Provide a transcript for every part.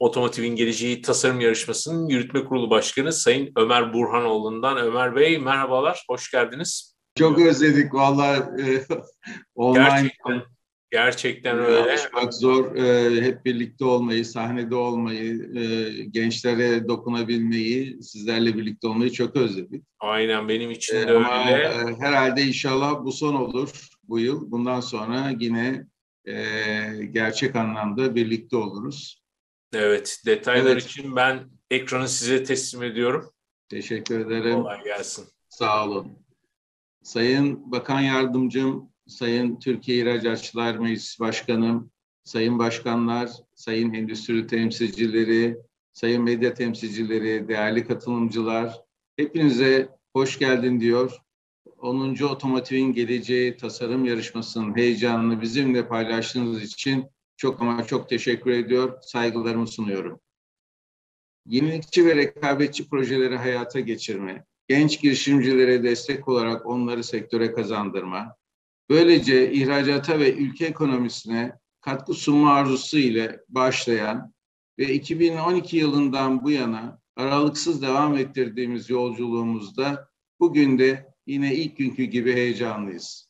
Otomotivin Geleceği Tasarım Yarışması'nın Yürütme Kurulu Başkanı Sayın Ömer Burhanoğlu'ndan. Ömer Bey merhabalar, hoş geldiniz. Çok özledik vallahi online Gerçekten öyle. çalışmak zor. Hep birlikte olmayı, sahnede olmayı, gençlere dokunabilmeyi, sizlerle birlikte olmayı çok özledik. Aynen benim için de Ama öyle. herhalde inşallah bu son olur bu yıl. Bundan sonra yine gerçek anlamda birlikte oluruz. Evet, detaylar için ben ekranı size teslim ediyorum. Teşekkür ederim. Kolay gelsin. Sağ olun. Sayın Bakan Yardımcım, Sayın Türkiye İhracatçılar Meclisi Başkanım, Sayın Başkanlar, Sayın Endüstri Temsilcileri, Sayın Medya Temsilcileri, değerli katılımcılar, hepinize hoş geldin diyor. 10. Otomotivin Geleceği Tasarım Yarışması'nın heyecanını bizimle paylaştığınız için çok ama çok teşekkür ediyor, saygılarımı sunuyorum. Yenilikçi ve rekabetçi projeleri hayata geçirme, genç girişimcilere destek olarak onları sektöre kazandırma, böylece ihracata ve ülke ekonomisine katkı sunma arzusu ile başlayan ve 2012 yılından bu yana aralıksız devam ettirdiğimiz yolculuğumuzda bugün de yine ilk günkü gibi heyecanlıyız.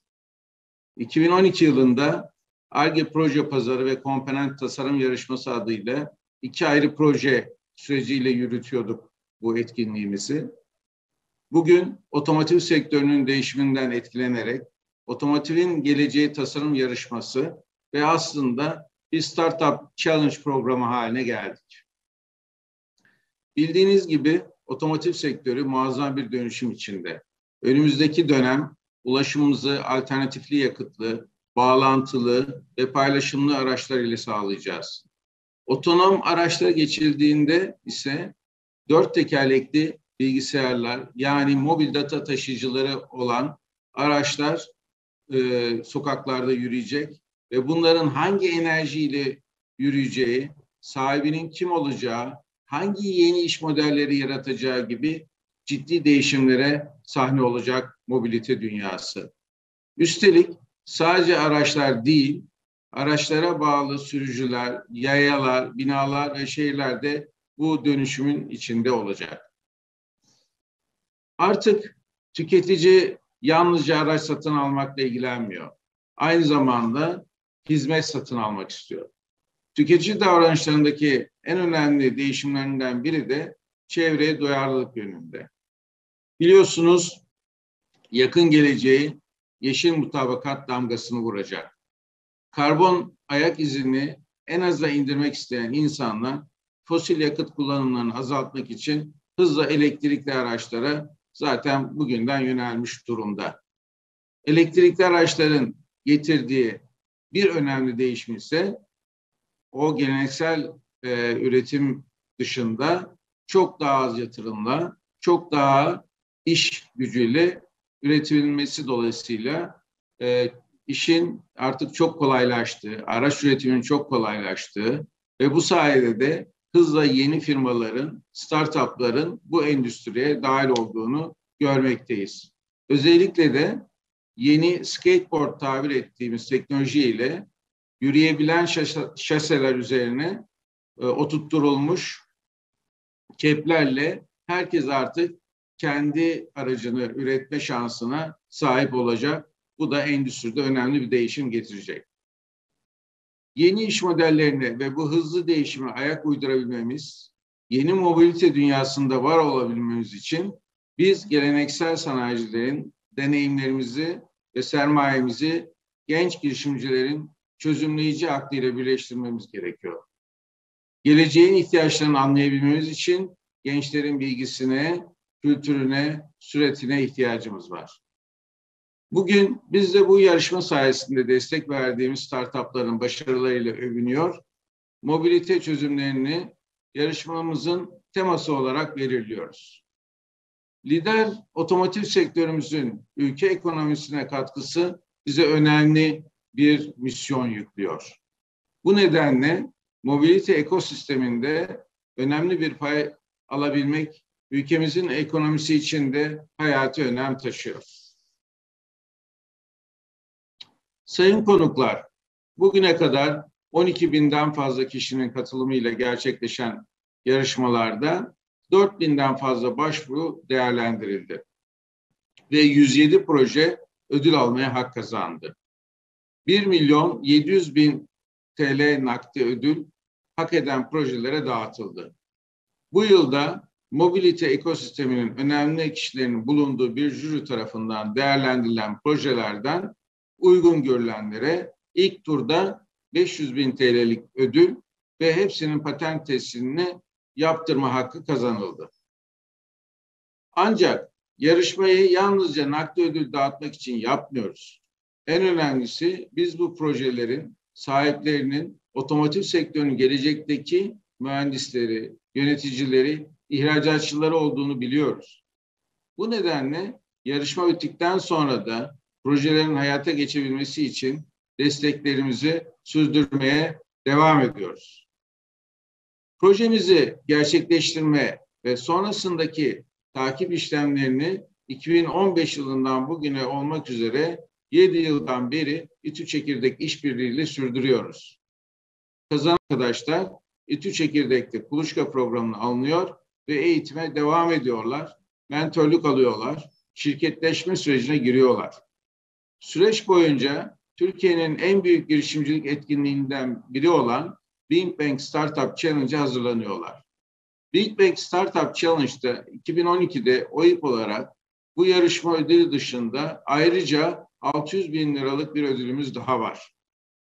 2012 yılında Ar-Ge Proje Pazarı ve Komponent Tasarım Yarışması adıyla 2 ayrı proje süreciyle yürütüyorduk bu etkinliğimizi. Bugün otomotiv sektörünün değişiminden etkilenerek Otomotivin Geleceği Tasarım Yarışması ve aslında bir Startup Challenge programı haline geldik. Bildiğiniz gibi otomotiv sektörü muazzam bir dönüşüm içinde. Önümüzdeki dönem ulaşımımızı alternatifli yakıtlı, bağlantılı ve paylaşımlı araçlar ile sağlayacağız. Otonom araçlara geçildiğinde ise 4 tekerlekli bilgisayarlar yani mobil data taşıyıcıları olan araçlar sokaklarda yürüyecek ve bunların hangi enerjiyle yürüyeceği, sahibinin kim olacağı, hangi yeni iş modelleri yaratacağı gibi ciddi değişimlere sahne olacak mobilite dünyası. Üstelik sadece araçlar değil, araçlara bağlı sürücüler, yayalar, binalar ve şehirlerde bu dönüşümün içinde olacak. Artık tüketici yalnızca araç satın almakla ilgilenmiyor. Aynı zamanda hizmet satın almak istiyor. Tüketici davranışlarındaki en önemli değişimlerinden biri de çevreye duyarlılık yönünde. Biliyorsunuz yakın geleceği yeşil mutabakat damgasını vuracak. Karbon ayak izini en aza indirmek isteyen insanlar fosil yakıt kullanımlarını azaltmak için hızla elektrikli araçlara zaten bugünden yönelmiş durumda. Elektrikli araçların getirdiği bir önemli değişim ise o geleneksel üretim dışında çok daha az yatırımla, çok daha iş gücüyle üretilmesi dolayısıyla işin artık çok kolaylaştığı, araç üretiminin çok kolaylaştığı ve bu sayede de hızla yeni firmaların, startupların bu endüstriye dahil olduğunu görmekteyiz. Özellikle de yeni skateboard tabir ettiğimiz teknolojiyle yürüyebilen şaseler üzerine oturtturulmuş keplerle herkes artık kendi aracını üretme şansına sahip olacak. Bu da endüstride önemli bir değişim getirecek. Yeni iş modellerine ve bu hızlı değişime ayak uydurabilmemiz, yeni mobilite dünyasında var olabilmemiz için biz geleneksel sanayicilerin deneyimlerimizi ve sermayemizi genç girişimcilerin çözümleyici aklıyla birleştirmemiz gerekiyor. Geleceğin ihtiyaçlarını anlayabilmemiz için gençlerin bilgisine, kültürüne, süretine ihtiyacımız var. Bugün biz de bu yarışma sayesinde destek verdiğimiz startupların başarılarıyla övünüyor. Mobilite çözümlerini yarışmamızın teması olarak belirliyoruz. Lider otomotiv sektörümüzün ülke ekonomisine katkısı bize önemli bir misyon yüklüyor. Bu nedenle mobilite ekosisteminde önemli bir pay alabilmek ülkemizin ekonomisi için de hayati önem taşıyor. Sayın konuklar, bugüne kadar 12 binden fazla kişinin katılımıyla gerçekleşen yarışmalarda 4 binden fazla başvuru değerlendirildi. Ve 107 proje ödül almaya hak kazandı. 1.700.000 TL nakdi ödül hak eden projelere dağıtıldı. Bu yılda mobilite ekosisteminin önemli kişilerinin bulunduğu bir jüri tarafından değerlendirilen projelerden uygun görülenlere ilk turda 500.000 TL'lik ödül ve hepsinin patent testini yaptırma hakkı kazanıldı. Ancak yarışmayı yalnızca nakdi ödül dağıtmak için yapmıyoruz. En önemlisi biz bu projelerin sahiplerinin otomotiv sektörünün gelecekteki mühendisleri, yöneticileri, ihracatçıları olduğunu biliyoruz. Bu nedenle yarışma bittikten sonra da projelerin hayata geçebilmesi için desteklerimizi sürdürmeye devam ediyoruz. Projemizi gerçekleştirme ve sonrasındaki takip işlemlerini 2015 yılından bugüne olmak üzere 7 yıldan beri İTÜ Çekirdek işbirliğiyle sürdürüyoruz. Kazanan arkadaşlar İTÜ Çekirdek'te kuluçka programına alınıyor ve eğitime devam ediyorlar. Mentörlük alıyorlar. Şirketleşme sürecine giriyorlar. Süreç boyunca Türkiye'nin en büyük girişimcilik etkinliğinden biri olan Big Bang Startup Challenge'a hazırlanıyorlar. Big Bang Startup Challenge'da 2012'de OİP olarak bu yarışma ödülü dışında ayrıca 600.000 liralık bir ödülümüz daha var.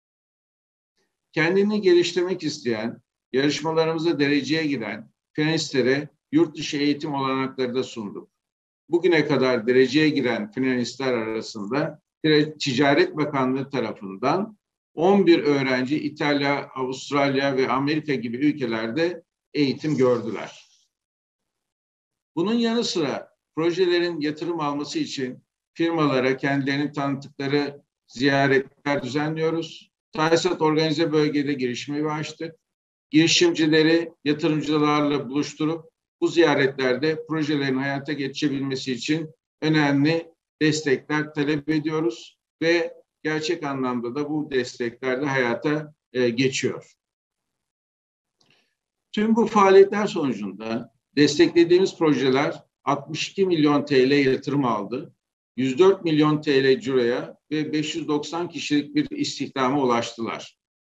Kendini geliştirmek isteyen, yarışmalarımıza dereceye giren finalistlere yurt dışı eğitim olanakları da sunduk. Bugüne kadar dereceye giren finalistler arasında Ticaret Bakanlığı tarafından 11 öğrenci İtalya, Avustralya ve Amerika gibi ülkelerde eğitim gördüler. Bunun yanı sıra projelerin yatırım alması için firmalara kendilerini tanıttıkları ziyaretler düzenliyoruz. TAYSAT organize bölgede girişimi açtık. Girişimcileri yatırımcılarla buluşturup bu ziyaretlerde projelerin hayata geçebilmesi için önemli destekler talep ediyoruz ve gerçek anlamda da bu destekler de hayata geçiyor. Tüm bu faaliyetler sonucunda desteklediğimiz projeler 62 milyon TL yatırım aldı, 104 milyon TL ciroya ve 590 kişilik bir istihdama ulaştılar.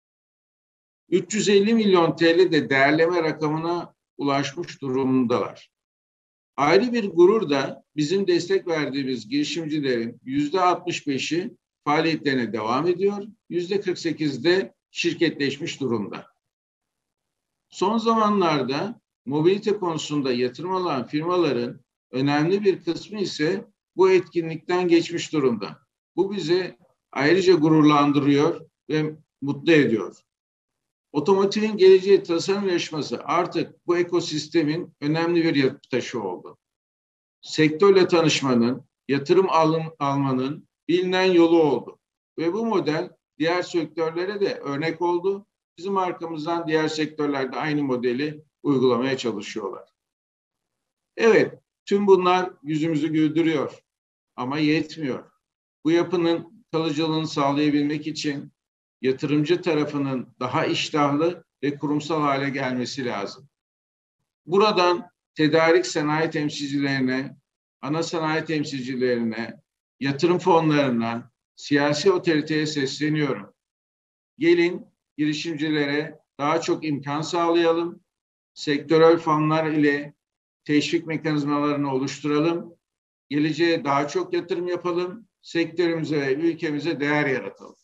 350 milyon TL de değerleme rakamına ulaşmış durumdalar. Ayrı bir gurur da bizim destek verdiğimiz girişimcilerin %65'i faaliyetlerine devam ediyor, %48'de şirketleşmiş durumda. Son zamanlarda mobilite konusunda yatırım alan firmaların önemli bir kısmı ise bu etkinlikten geçmiş durumda. Bu bizi ayrıca gururlandırıyor ve mutlu ediyor. Otomotivin geleceği tasarım yarışması artık bu ekosistemin önemli bir yapı taşı oldu. Sektörle tanışmanın, yatırım almanın bilinen yolu oldu. Ve bu model diğer sektörlere de örnek oldu. Bizim arkamızdan diğer sektörlerde aynı modeli uygulamaya çalışıyorlar. Evet, tüm bunlar yüzümüzü güldürüyor ama yetmiyor. Bu yapının kalıcılığını sağlayabilmek için yatırımcı tarafının daha iştahlı ve kurumsal hale gelmesi lazım. Buradan tedarik sanayi temsilcilerine, ana sanayi temsilcilerine, yatırım fonlarına, siyasi otoriteye sesleniyorum. Gelin girişimcilere daha çok imkan sağlayalım, sektörel fonlar ile teşvik mekanizmalarını oluşturalım, geleceğe daha çok yatırım yapalım, sektörümüze ve ülkemize değer yaratalım.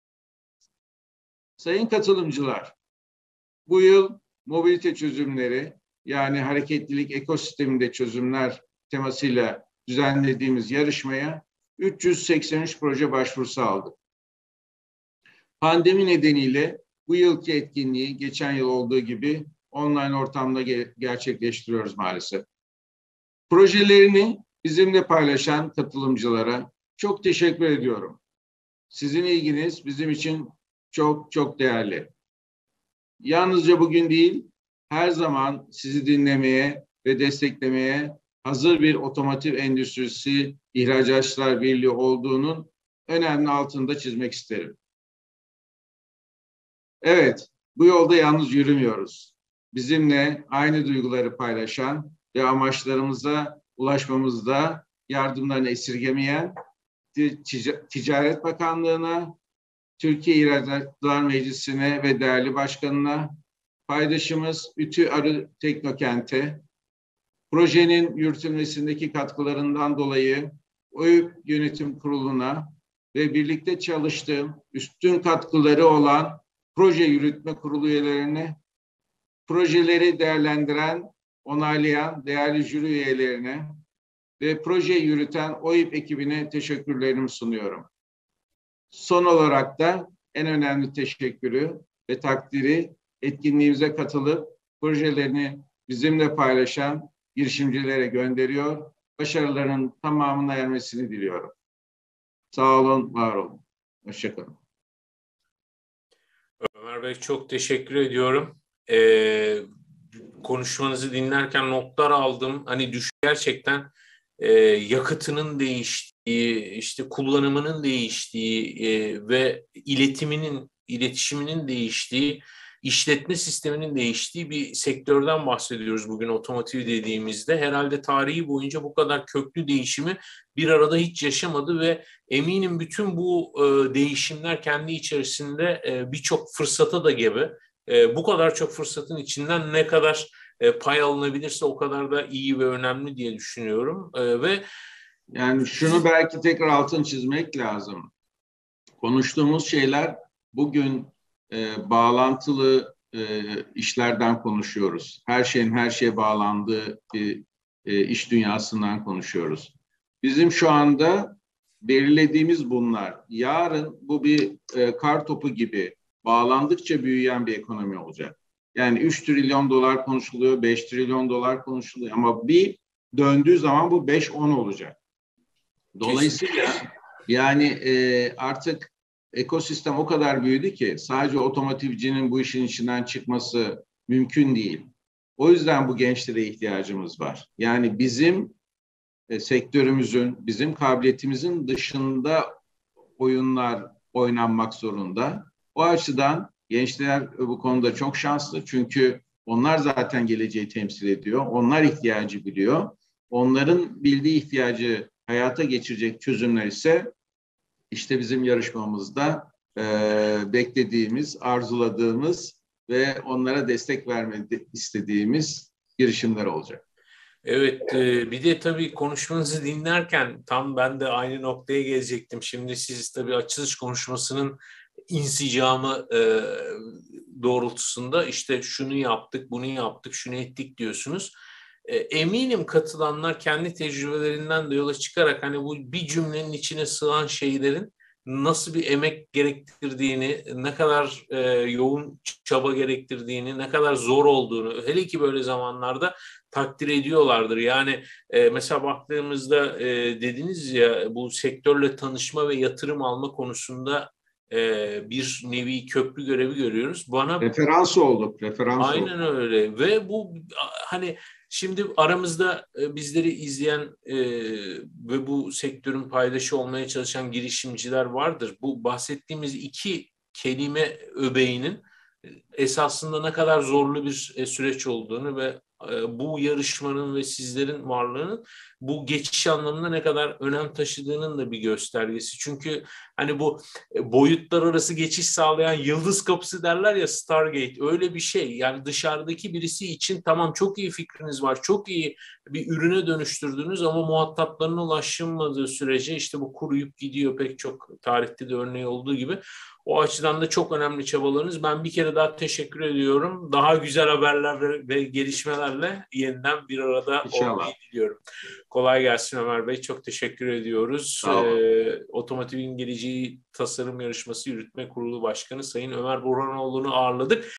Sayın katılımcılar, bu yıl mobilite çözümleri yani hareketlilik ekosisteminde çözümler temasıyla düzenlediğimiz yarışmaya 383 proje başvurusu aldık. Pandemi nedeniyle bu yılki etkinliği geçen yıl olduğu gibi online ortamda gerçekleştiriyoruz maalesef. Projelerini bizimle paylaşan katılımcılara çok teşekkür ediyorum. Sizin ilginiz bizim için çok çok değerli. Yalnızca bugün değil, her zaman sizi dinlemeye ve desteklemeye hazır bir otomotiv endüstrisi ihracatçılar birliği olduğunun önemli altını da çizmek isterim. Evet, bu yolda yalnız yürümüyoruz. Bizimle aynı duyguları paylaşan ve amaçlarımıza ulaşmamızda yardımlarını esirgemeyen Ticaret Bakanlığı'na, Türkiye İhracatçılar Meclisi'ne ve değerli başkanına, paydaşımız Ütü Arı Teknokent'e, projenin yürütülmesindeki katkılarından dolayı OİP Yönetim Kurulu'na ve birlikte çalıştığım üstün katkıları olan Proje Yürütme Kurulu üyelerine, projeleri değerlendiren, onaylayan değerli jüri üyelerine ve projeyi yürüten OİP ekibine teşekkürlerimi sunuyorum. Son olarak da en önemli teşekkürü ve takdiri etkinliğimize katılıp projelerini bizimle paylaşan girişimcilere gönderiyor. Başarıların tamamına ermesini diliyorum. Sağ olun, var olun. Hoşça kalın. Ömer Bey, çok teşekkür ediyorum. Konuşmanızı dinlerken notlar aldım. Hani gerçekten yakıtının değiştiği, işte kullanımının değiştiği ve iletişiminin değiştiği, işletme sisteminin değiştiği bir sektörden bahsediyoruz bugün otomotiv dediğimizde. Herhalde tarihi boyunca bu kadar köklü değişimi bir arada hiç yaşamadı ve eminim bütün bu değişimler kendi içerisinde birçok fırsata da gebe. Bu kadar çok fırsatın içinden ne kadar pay alınabilirse o kadar da iyi ve önemli diye düşünüyorum. Ve yani şunu belki tekrar altını çizmek lazım. Konuştuğumuz şeyler bugün bağlantılı işlerden konuşuyoruz. Her şeyin her şeye bağlandığı bir iş dünyasından konuşuyoruz. Bizim şu anda belirlediğimiz bunlar. Yarın bu bir kar topu gibi bağlandıkça büyüyen bir ekonomi olacak. Yani 3 trilyon dolar konuşuluyor, 5 trilyon dolar konuşuluyor ama bir döndüğü zaman bu 5-10 olacak. Dolayısıyla yani artık ekosistem o kadar büyüdü ki sadece otomotivcinin bu işin içinden çıkması mümkün değil. O yüzden bu gençlere ihtiyacımız var. Yani bizim sektörümüzün, bizim kabiliyetimizin dışında oyunlar oynanmak zorunda. O açıdan gençler bu konuda çok şanslı. Çünkü onlar zaten geleceği temsil ediyor. Onlar ihtiyacı biliyor. Onların bildiği ihtiyacı hayata geçirecek çözümler ise işte bizim yarışmamızda beklediğimiz, arzuladığımız ve onlara destek vermek istediğimiz girişimler olacak. Evet, bir de tabii konuşmanızı dinlerken tam ben de aynı noktaya gelecektim. Şimdi siz tabii açılış konuşmasının insicamı doğrultusunda işte şunu yaptık, bunu yaptık, şunu ettik diyorsunuz. Eminim katılanlar kendi tecrübelerinden de yola çıkarak hani bu bir cümlenin içine sığan şeylerin nasıl bir emek gerektirdiğini, ne kadar yoğun çaba gerektirdiğini, ne kadar zor olduğunu, hele ki böyle zamanlarda takdir ediyorlardır. Yani mesela baktığımızda dediniz ya bu sektörle tanışma ve yatırım alma konusunda bir nevi köprü görevi görüyoruz. Referans olduk, referans olduk. Aynen öyle ve bu hani şimdi aramızda bizleri izleyen ve bu sektörün paydaşı olmaya çalışan girişimciler vardır. Bu bahsettiğimiz iki kelime öbeğinin esasında ne kadar zorlu bir süreç olduğunu ve bu yarışmanın ve sizlerin varlığının bu geçiş anlamında ne kadar önem taşıdığının da bir göstergesi. Çünkü hani bu boyutlar arası geçiş sağlayan yıldız kapısı derler ya, Stargate, öyle bir şey. Yani dışarıdaki birisi için tamam çok iyi fikriniz var, çok iyi bir ürüne dönüştürdünüz ama muhataplarına ulaşılmadığı sürece işte bu kuruyup gidiyor, pek çok tarihte de örneği olduğu gibi. O açıdan da çok önemli çabalarınız. Ben bir kere daha teşekkür ediyorum. Daha güzel haberler ve gelişmelerle yeniden bir arada olmayı İnşallah. diliyorum. Kolay gelsin Ömer Bey. Çok teşekkür ediyoruz. Sağ olun. Otomotivin Geleceği Tasarım Yarışması Yürütme Kurulu Başkanı Sayın Ömer Burhanoğlu'nu ağırladık.